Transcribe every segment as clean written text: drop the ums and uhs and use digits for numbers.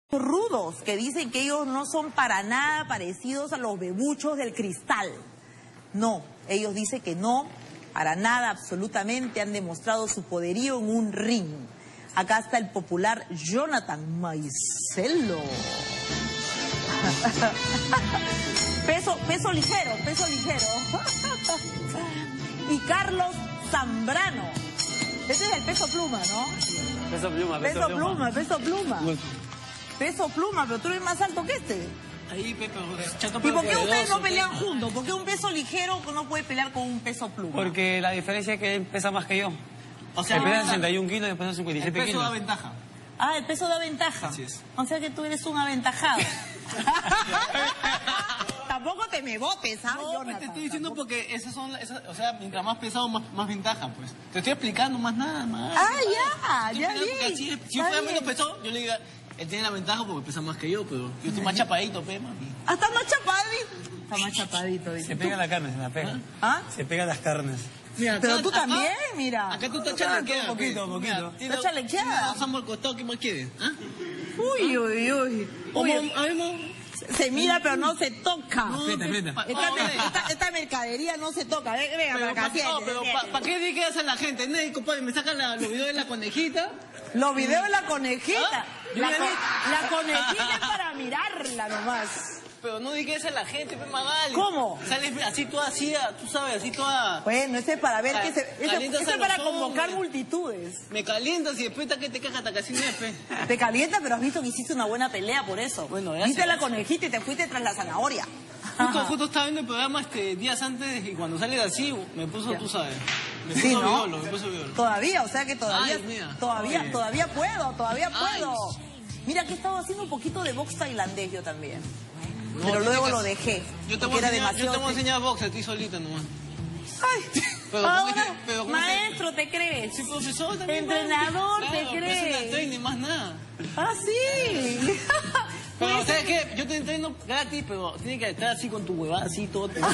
rudos que dicen que ellos no son para nada parecidos a los bebuchos del Cristal. No, ellos dicen que no, para nada, absolutamente, han demostrado su poderío en un ring. Acá está el popular Jonathan Maicelo. peso ligero. Y Carlos Zambrano. Ese es el peso pluma, ¿no? Peso pluma. Peso pluma, pero tú eres más alto que este. Ahí, Pepe, ¿Y por qué ustedes no pelean juntos? ¿Por qué un peso ligero no puede pelear con un peso pluma? Porque la diferencia es que él pesa más que yo. O sea, él pesa 61 kilos y yo peso 57 kilos. El peso da ventaja. Ah, el peso da ventaja. Así es. O sea que tú eres un aventajado. Tampoco te me botes, ¿ah? No, pues te estoy diciendo porque esas son, o sea, mientras más pesado, más ventaja, pues. Te estoy explicando más nada, más. Ah, ya vi. Si fuera menos pesado, yo le diga, él tiene la ventaja porque pesa más que yo, pero yo estoy más chapadito, pe, mami. Hasta más chapadito. Está más chapadito, dice. Se pega la carne, se la pega. ¿Ah? Se pega las carnes. Mira, Pero acá, tú también, mira. Acá tú estás chalequeada. Un poquito. ¿Estás chalequeada? Pasamos al costado, ¿qué más quieres? ¿Ah? Uy. A ver, Se mira pero no se toca. No, Aprieta. Esta mercadería no se toca. Venga, pero para acá, ¿para qué dices a la gente? ¿No, compadre? ¿Me sacan los videos de la conejita? Los videos de la conejita. ¿Ah? La conejita es para mirarla nomás. Pero no digas a la gente, pues, Magali. ¿Cómo? Sales así toda así, tú sabes, así toda... Bueno, ese es para ver que se... Calientas Ese a es para los convocar hombres. multitudes. Me calientas y después que te cagas hasta casi nefe. Te calienta, pero has visto que hiciste una buena pelea por eso. Bueno, viste gracias. la conejita y te fuiste tras la zanahoria. Justo estaba viendo el programa días antes y cuando sales así me puso, tú sabes. Me puso Sí, ¿no? violo, me puso violo. Todavía, o sea que todavía... Ay, mira. Todavía puedo. Ay. Mira que he estado haciendo un poquito de box tailandés yo también. No, Pero luego chicas, lo dejé. Yo te porque voy a era enseñar, yo te voy a demasiado... enseñar box a ti solita nomás. Ay, Pero ahora, pero maestro, ¿te crees? Sí, profesor también. Entrenador, claro, ¿te crees? personal trainer, más nada. Ah, sí. Pero, ¿sabes qué? Yo te entreno gratis, pero tienes que estar así con tu huevada, así todo. Ay,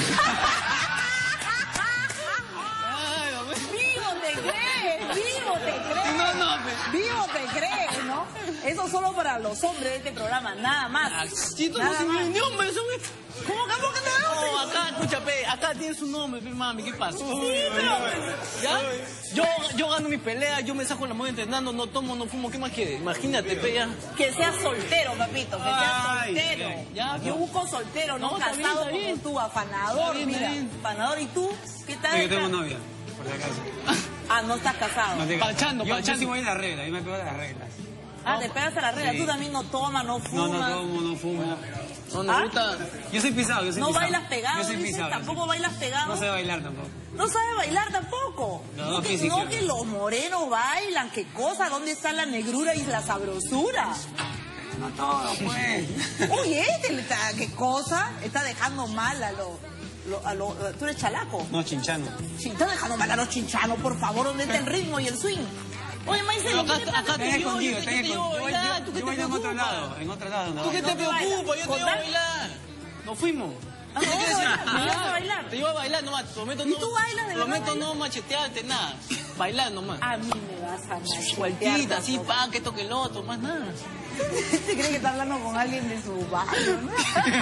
hombre. Vivo te crees. No, Vivo te crees, ¿no? Eso solo para los hombres de este programa, nada más. Si tú no Nada se más. ni hombre, son... ¿Cómo que no? No, acá, escucha, pe, acá tienes un nombre, pe, mami, ¿qué pasa? ¿Ya? Yo gano mi pelea, yo me saco la moda entrenando, no tomo, no fumo, ¿qué más quieres? Imagínate, pe, ya. Que seas soltero, papito, que seas Ay, soltero. ya, Yo busco soltero, no No, está bien, casado está bien. como tú, afanador, Está bien, mira. está bien. Afanador, ¿y tú? ¿Qué tal? Yo tengo novia, por si acaso. Ah, no estás casado. No tengo- Palchando. Yo sí voy a la regla, yo me pego de las reglas. Ah, te pegas a la regla. Sí. Tú también no tomas, no No fumas. tomo, no fumo. No, me ¿Ah? gusta... Yo soy pisado, yo soy No pisado. bailas pegado, Yo soy dices, pisado. tampoco bailas pegado. No sé bailar tampoco. No sabe bailar tampoco. No, que, sí, no sí. que los morenos bailan, qué cosa, ¿dónde está la negrura y la sabrosura? No todo, pues. Oye, qué cosa, está dejando mal a tú eres chalaco. No, chinchano. Sí, está dejando mal a los chinchanos, por favor, ¿dónde está el ritmo y el swing? Oye, Maicelo, ¿qué te pasa? Acá Ven yo contigo, te ven llevo a contigo. bailar, ¿tú qué Yo te bailo en otro preocupa? lado, en otro lado. ¿Tú qué te te bailas? preocupa? Yo te llevo a ¿Contar? bailar. Nos fuimos. Ah, ¿me vas a bailar? Te llevo a bailar nomás, prometo ¿Y tú bailas de verdad? Prometo no machetearte, nada. Bailar nomás. A mí me vas a machetear. Vueltita, así, tampoco. pa, que toque el otro, más nada. ¿Se cree que está hablando con alguien de su barrio, no?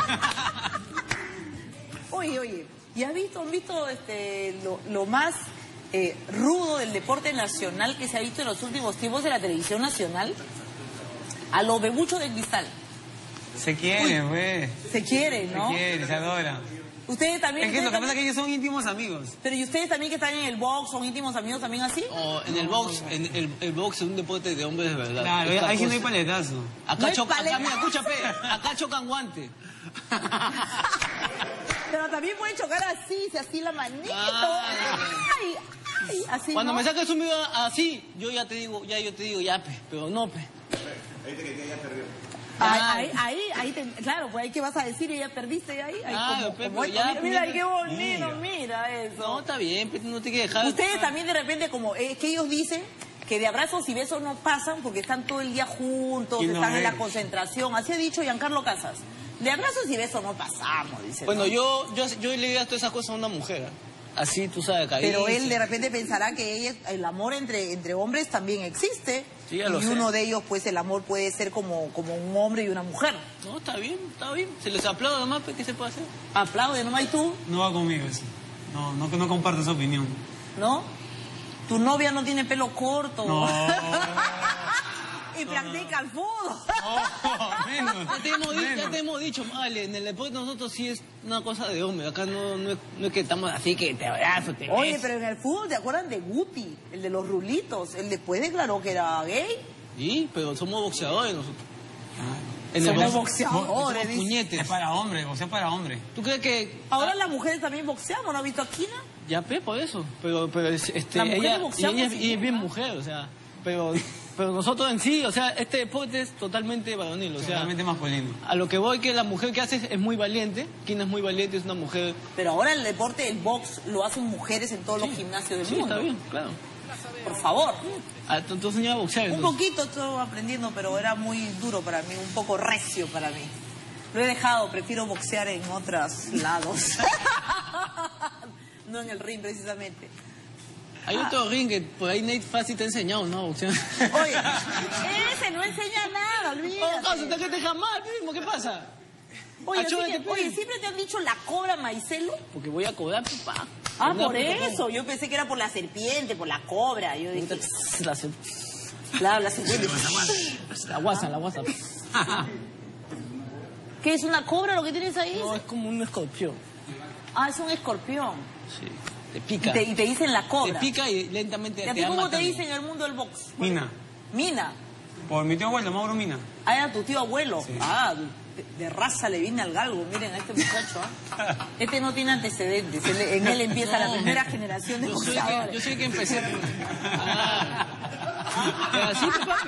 Oye, ¿y han visto lo más rudo del deporte nacional que se ha visto en los últimos tiempos de la televisión nacional? A los bebuchos de Cristal. Se quiere, pues. Se quieren, ¿no? Se quiere, se adora. Ustedes también. Es que lo que ustedes pasa es que ellos son íntimos amigos. Pero ¿y ustedes también que están en el box son íntimos amigos también así? O en el box, el box es un deporte de hombres de verdad. Claro, Esta ahí sí no hay cosa. paletazo. No Acá hay chocan, paleta. mira, escúchame, acá chocan guantes. Pero también pueden chocar así, así la manito. Ay, así. Cuando ¿no? me sacas un video así, yo te digo, ya, pe, pero no, pe. Claro, pues ahí que vas a decir, ya perdiste ahí. Claro, pero ya, mira, ay, qué mira. bonito, mira eso. No, está bien, pe, no te hay que dejar. Ustedes también de repente, como es que ellos dicen que de abrazos y besos no pasan porque están todo el día juntos, ¿Quién no están en la es? concentración. Así ha dicho Giancarlo Casas. De abrazos y besos no pasamos, dice. Bueno, ¿no? yo le diría todas esas cosas a una mujer. Así, tú sabes, Pero él caricia. de repente pensará que el amor entre hombres también existe. Sí, ya lo y sé. uno de ellos, pues el amor puede ser como un hombre y una mujer. No, está bien. Se les aplaude nomás, pues, ¿qué se puede hacer? Aplaude nomás, ¿y tú? No va conmigo eso. No comparto esa opinión. ¿No? Tu novia no tiene pelo corto. No. Y practica el fútbol. No, menos. Ya te hemos dicho, vale, en el deporte nosotros sí es una cosa de hombre. Acá no es que estamos así que te abrazo, te Oye, beso. pero en el fútbol, ¿te acuerdan de Guti? El de los rulitos. Él después declaró que era gay. Sí, pero somos boxeadores nosotros. Somos boxeadores, somos dice. puñetes. Es para hombre, o sea, para hombre. ¿Tú crees que Ahora las mujeres también boxeamos, ¿no has visto a Kina? ya por eso? Pero Las mujeres ella boxeamos es y bien mujer, o sea, pero nosotros en sí, o sea, este deporte es totalmente varonil, o sea, Totalmente masculino. a lo que voy que la mujer que hace es muy valiente. Kina es muy valiente, es una mujer. Pero ahora el deporte del box lo hacen mujeres en todos los gimnasios del Sí, mundo. está bien, claro. Por favor. Tú enseñas a boxear, Un entonces. poquito estoy aprendiendo, pero era muy duro para mí, un poco recio para mí. Lo he dejado, prefiero boxear en otros lados. No en el ring, precisamente. Hay otro ring que por ahí Nate Fácil te ha enseñado, ¿no? Boxear. Oye, ese no enseña nada, Oh, olvídate. causa, que te jamás, primo, ¿qué pasa? Oye, Achóvate, oye, siempre te han dicho la cobra Maicelo. Porque voy a cobrar, papá. Ah, No, por porque eso. Yo pensé que era por la serpiente, por la cobra. Yo dije, La claro, la serpiente. WhatsApp. ¿Qué es una cobra lo que tienes ahí? No, es como un escorpión. Ah, es un escorpión. Sí. Te pica. Y te dicen la cobra. Te pica y lentamente ¿Y a te ti va cómo te matando. dicen en el mundo del box? Mina. Mina. Por mi tío abuelo, Mauro Mina. Ah, era tu tío abuelo. Sí. Ah, de raza le viene al galgo. Miren a este muchacho. ¿Ah? Este no tiene antecedentes. En él empieza la primera generación de Yo soy boxeadores. el que empecé. Así, papi.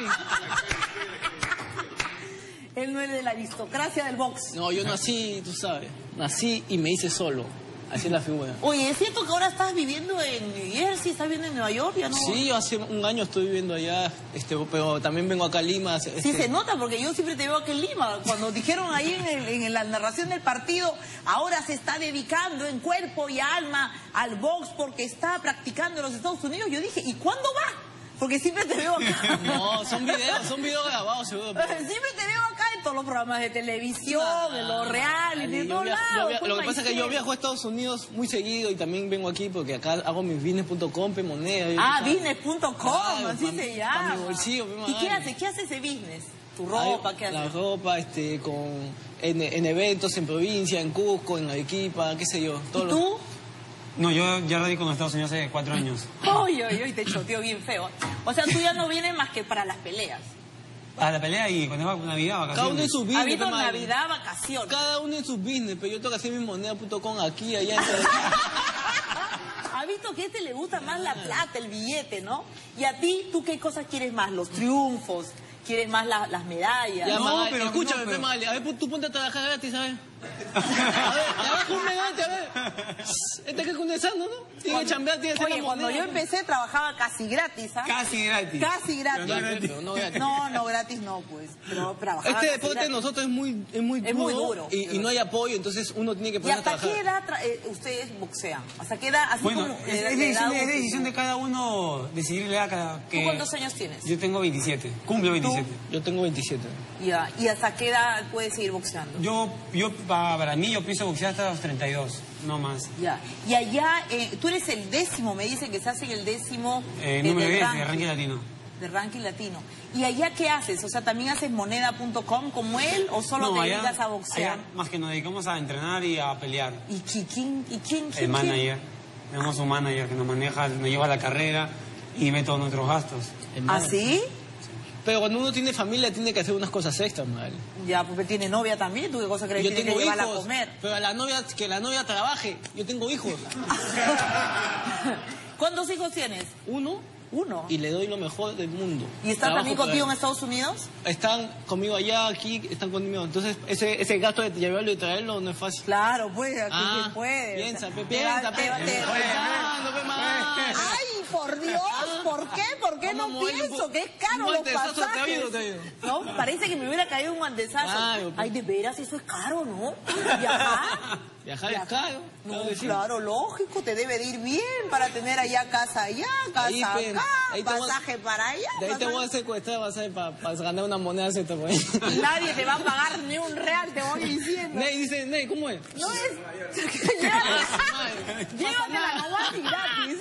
Él no es de la aristocracia del box. No, yo nací, tú sabes. Nací y me hice solo. Así es la figura. Oye, ¿es cierto que ahora estás viviendo en New Jersey? ¿Estás viviendo en Nueva York? ¿Ya no? Sí, hace un año estoy viviendo allá, pero también vengo acá a Lima. Sí, se nota porque yo siempre te veo aquí en Lima. Cuando dijeron ahí en la narración del partido, ahora se está dedicando en cuerpo y alma al box porque está practicando en los Estados Unidos. Yo dije, ¿y cuándo va? Porque siempre te veo acá. No, son videos grabados seguro. pero- Siempre te veo acá en todos los programas de televisión, en los reality, de Yo todos lados. lo que pasa es que yo viajo a Estados Unidos muy seguido y también vengo aquí porque acá hago mis business.com, moneda. Ah, business.com, Claro, así pa' se mi llama. bolsillo, pe, ¿Y qué madre. hace? ¿Qué hace ese business? ¿Tu ropa? ¿Qué La hace? ropa, en eventos en provincia, en Cusco, en Arequipa, qué sé yo. ¿Y Todo lo- tú? No, yo ya radico en Estados Unidos hace 4 años. Oye, te choteó bien feo. O sea, tú ya no vienes más que para las peleas. A la pelea y cuando es Navidad, Cada uno en vacaciones. su business. Habito pe, madre. Navidad, vacaciones. Cada uno en su business, pero yo tengo que hacer mi moneda.com aquí, allá. Ha visto que a este le gusta más la plata, el billete, ¿no? Y a ti, ¿tú qué cosas quieres más? Los triunfos, ¿quieres más las medallas? Ya, No, Magali, pero- escúchame, no, pe, pero- Magali. A ver, tú ponte a trabajar gratis, a ver. A ver, trabaja un megante, a ver. Este que es condensando, ¿no? Tiene que chambear, tiene que hacer Oye, la cuando moneda. yo empecé trabajaba casi gratis, ¿ah? Casi gratis. Casi gratis. Pero no gratis. Pero no gratis. No, gratis no, pues. Pero trabajaba Este casi deporte de gratis. nosotros es muy duro. Y no hay apoyo, entonces uno tiene que ¿Y poner a hasta trabajar. qué edad ustedes boxean? ¿Hasta qué edad? Así Bueno, como es la edad decisión de cada uno decidir la edad cada ¿Tú que... cuántos años tienes? Yo tengo 27, cumplo 27. Yo tengo 27. Ya. ¿Y hasta qué edad puedes seguir boxeando? Para mí, yo pienso boxear hasta los 32, no más. Ya. Y allá, tú eres el 10º, me dicen que se hace el 10º Número del 10 de ranking latino. de ranking latino. ¿Y allá qué haces? O sea, ¿también haces moneda.com como él o solo te dedicas a boxear? allá más que nos dedicamos a entrenar y a pelear. ¿Y quién? El manager, tenemos un manager que nos maneja, nos lleva a la carrera y ve todos nuestros gastos. ¿Ah, sí? Pero cuando uno tiene familia tiene que hacer unas cosas extras, madre. Ya, porque tiene novia también. ¿Tú qué cosa crees? Yo Tienes tengo que llevarla hijos, a comer. pero que la novia trabaje. Yo tengo hijos. ¿Cuántos hijos tienes? Uno, Uno. y le doy lo mejor del mundo. ¿Y están Trabajo también para contigo en él. Estados Unidos? Están conmigo allá, aquí, están conmigo. Entonces, ese gasto de llevarlo y traerlo no es fácil. Claro, pues, aquí Ah, quien puede. piensa, pe, Te va- piensa, pe. te va- te- Pensando, pe, madre. ¡Ay, por Dios, ¿por qué? ¿Por qué no pienso? Que es caro los pasajes. ¿Te ha ido? No, parece que me hubiera caído un guantesazo. Ay, de veras, eso es caro, ¿no? Viajar. Viajar es caro. No, claro, lógico, te debe de ir bien para tener allá casa casa acá, pasaje para allá. De ahí te voy a secuestrar, vas a ver, para ganar una moneda de por ahí. Nadie te va a pagar ni un real, te voy diciendo. Ney dice, Ney, ¿cómo es? No es... Llévatela nomás y gratis.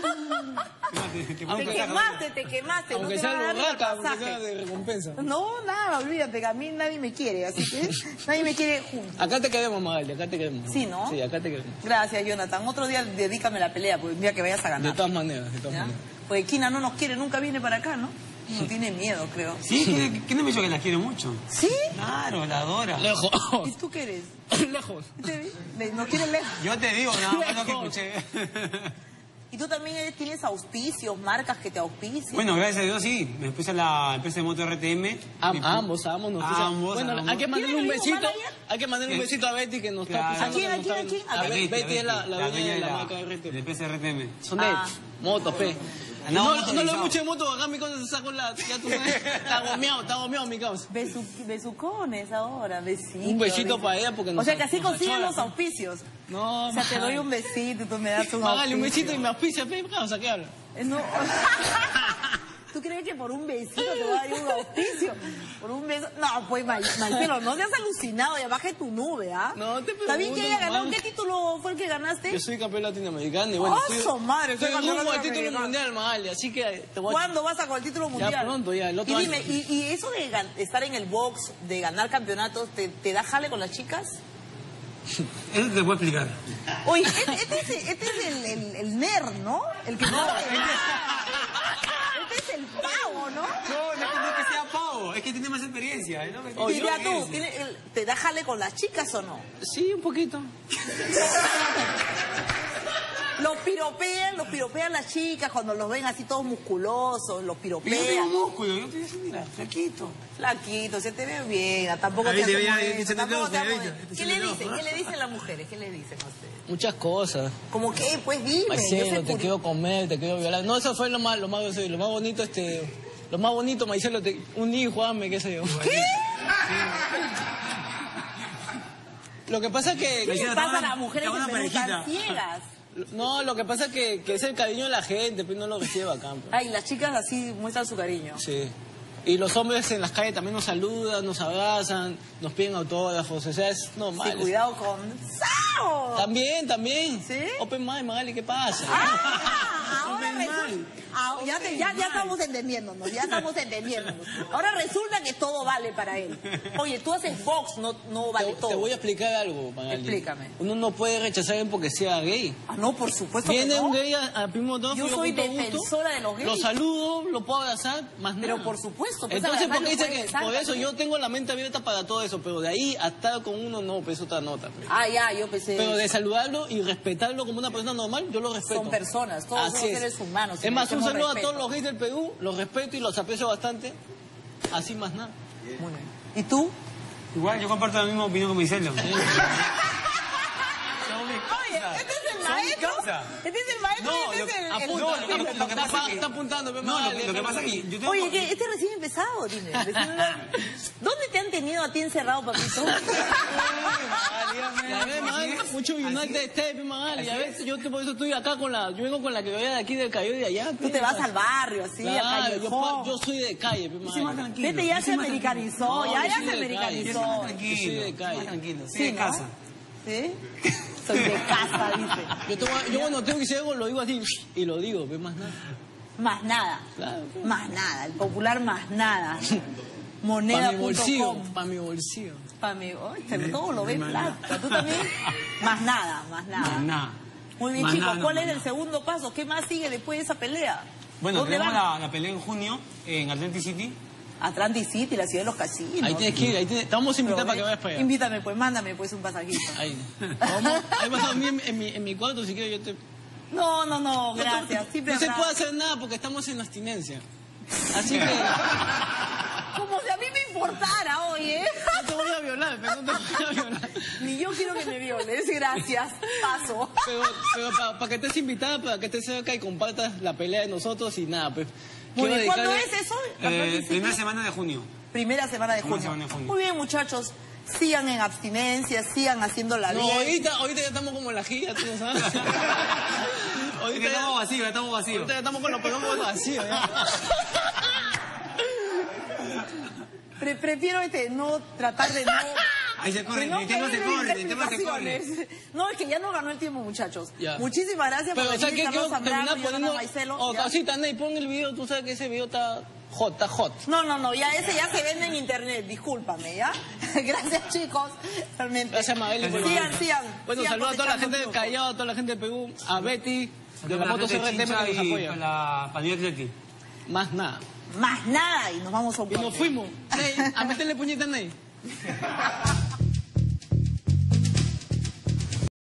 Te quemaste, aunque no te sea va a dar ni el rata, aunque pasaje. sea de recompensa. No, nada, olvídate, que a mí nadie me quiere, así que nadie me quiere junto. Acá te queremos, Magali, acá te queremos. Sí, ¿no? Sí, acá te queremos. Gracias, Jonathan. Otro día dedícame la pelea, porque un día que vayas a ganar. De todas maneras, de todas ¿Ya? maneras. Porque Kina no nos quiere, nunca viene para acá, ¿no? No tiene miedo, creo. Sí, ¿quién no me dijo que la quiere mucho? ¿Sí? Claro, la adora. Lejos. ¿Y tú qué eres? Lejos. ¿Nos quieres lejos? Yo te digo, nada más lo que escuché. ¿Y tú también tienes auspicios, marcas que te auspician? Bueno, gracias a Dios sí. Me puse la empresa de moto RTM. Ambos nos Bueno, hay que mandarle un besito. manager? Hay que mandarle un besito a Betty que nos está Claro. pisando. ¿A quién? A Betty es la dueña de la marca de RTM. empresa RTM. Son de motos, pe. No, No le motorizado. mucho de moto, acá mi cosa se sacó la... Ya tú sabes, está gomeado mi causa. Besucones ahora, besitos. Un besito para ella porque O sea que así nos consiguen achora, los ¿no? auspicios. No, O sea, te doy un besito y tú me das un Págale un auspicio. besito y me auspicia, pe, causa, ¿qué habla? No. ¿Tú crees que por un besito te voy a dar un auspicio? Por un beso. No, pues, Marcelo, no seas alucinado, ya baje tu nube, ¿ah? No, te ¿Está bien que pregunto, ella ganó? man. ¿Qué título fue el que ganaste? Yo soy campeón latinoamericano y bueno, ¡Oh, su madre! estoy Soy campeón rumbo al título latinoamericano. mundial, Magali, así que te voy a... ¿Cuándo vas a con el título mundial? Ya pronto, ya, el otro y dime, año. ¿y eso de estar en el box, de ganar campeonatos, te da jale con las chicas? Eso te puedo explicar. Oye, este es el nerd, ¿no? El que no... Este es el pavo, ¿no? No es que sea pavo, es que tiene más experiencia. ¿No? Y ya tú, ¿te da jale con las chicas o no? Sí, un poquito. Los piropean las chicas cuando los ven así todos musculosos, los Yo piropean. tengo músculo, yo estoy así, mira, flaquito. Flaquito, se te ve bien, tampoco Ahí te te hace veía, modesto, se te tampoco te veo, hace se te modesto. veo, ¿Qué le dicen? ¿Qué le dicen las mujeres? ¿Qué le dicen a ustedes? Muchas cosas. ¿Cómo qué? Pues dime. Marcelo, te quiero comer, te quiero violar. No, eso fue lo más bonito, lo más bonito, Marcelo, un hijo, hazme, qué sé yo. ¿Qué? Lo que pasa es que... ¿Qué le pasa a las Está mujeres una que me están parejita. ciegas? No, lo que pasa es que es el cariño de la gente, pero no lo recibe bacán. Pues. Ay, las chicas así muestran su cariño. Sí. Y los hombres en las calles también nos saludan, nos abrazan, nos piden autógrafos, o sea, es normal. Sí, cuidado con... ¡Sao! También. ¿Sí? Open mind, Magali, ¿qué pasa? Ahora resulta... Ya estamos entendiéndonos, Ahora resulta que todo vale para él. Oye, tú haces box, no vale todo. Te voy a explicar algo, Magali. Explícame. Uno no puede rechazar a alguien porque sea gay. Ah, no, por supuesto que Viene no. un gay a Primo Dos, Yo soy defensora de los gays. Lo saludo, lo puedo abrazar, más nada. Pero por supuesto. Pues, Entonces, además porque lo dice puedes- que por eso yo tengo la mente abierta para todo eso, pero de ahí a estar con uno no, pues es otra nota. Pues. Ah, ya, yo pensé... Pero de saludarlo y respetarlo como una persona normal, yo lo respeto. Son personas, todos somos seres humanos. Es más, un merecemos saludo a respeto. todos los gays del Perú, los respeto y los aprecio bastante. Así más nada. Muy bien. ¿Y tú? Igual, yo comparto la misma opinión con Marcelo. Oye, este es el maestro. Este es el maestro y este es el... Lo que pasa es que... Está apuntando, pero No, lo que pasa es que yo tengo... Oye, que este recién empezado, dime. ¿Dónde te han tenido a ti encerrado, papito? Ya ves, Magali, mucho United States, Magali. A veces yo por eso estoy acá con la... Yo vengo con la que veía de aquí del Cayo y de allá. Tú te vas al barrio, así, al Claro, callejón. yo soy de calle, Magali. Vete, ya se americanizó, No, ya yo soy se de americanizó. calle. Tranquilo, Yo soy de calle. más tranquilo. Sí, Sí, de ¿no? casa. ¿Sí? Soy de casa, dice. Yo cuando tengo que decir algo lo digo así y lo digo, ves más nada. Más nada. Claro. Más nada. El popular más nada. Para mi bolsillo, Moneda.com. para mi bolsillo. Para mi... Ay, todo lo ves plata. ¿Tú también? Más nada, más nada. Más nada. Muy bien, Más chicos. nada, no, ¿Cuál más es el nada. segundo paso? ¿Qué más sigue después de esa pelea? Bueno, ¿Dónde tenemos van? la pelea en junio en Atlantic City. Atlantic City, la ciudad de los casinos. Ahí tienes que ir, te vamos a invitar para que vayas para allá. Invítame, pues, mándame pues un pasajito. Ahí vas a dormir en mi cuarto si quieres yo te... No, gracias. Siempre No se habrá- puede hacer nada porque estamos en abstinencia. Así que no Como si a mí me importara, oye. te voy a violar, pero no te voy a violar. Ni yo quiero que me violes, gracias. Paso. Pero para que estés invitada, para que estés cerca y compartas la pelea de nosotros y nada, pues. Muy bien, ¿cuándo es eso? Primera semana de junio. Primera semana de junio. Muy bien, muchachos. Sigan en abstinencia, sigan haciéndola bien. Ahorita ya estamos como en la gira, tú no sabes. Ahorita ya estamos vacíos, Ahorita ya estamos con los pegamos vacíos, ya. Prefiero no tratar de no... Ahí se corre, el tema se corre. No, es que ya no ganó el tiempo, muchachos. Ya. Muchísimas gracias por venir, Carlos Zambrano, Yolanda Maicelo. Así, Tanay, pon el video, tú sabes que ese video está hot. No, ya ese ya se vende en internet, discúlpame, ¿ya? Gracias, chicos. Realmente. Gracias, Mabel. Sigan. Bueno, saludos a toda la gente de Callao, a toda la gente de Perú, a Betty, de la moto CRTM que nos apoya. La Panilla Atleti. Más nada. Más nada, y nos vamos a un Y nos fuimos. A meterle puñeta, Ney.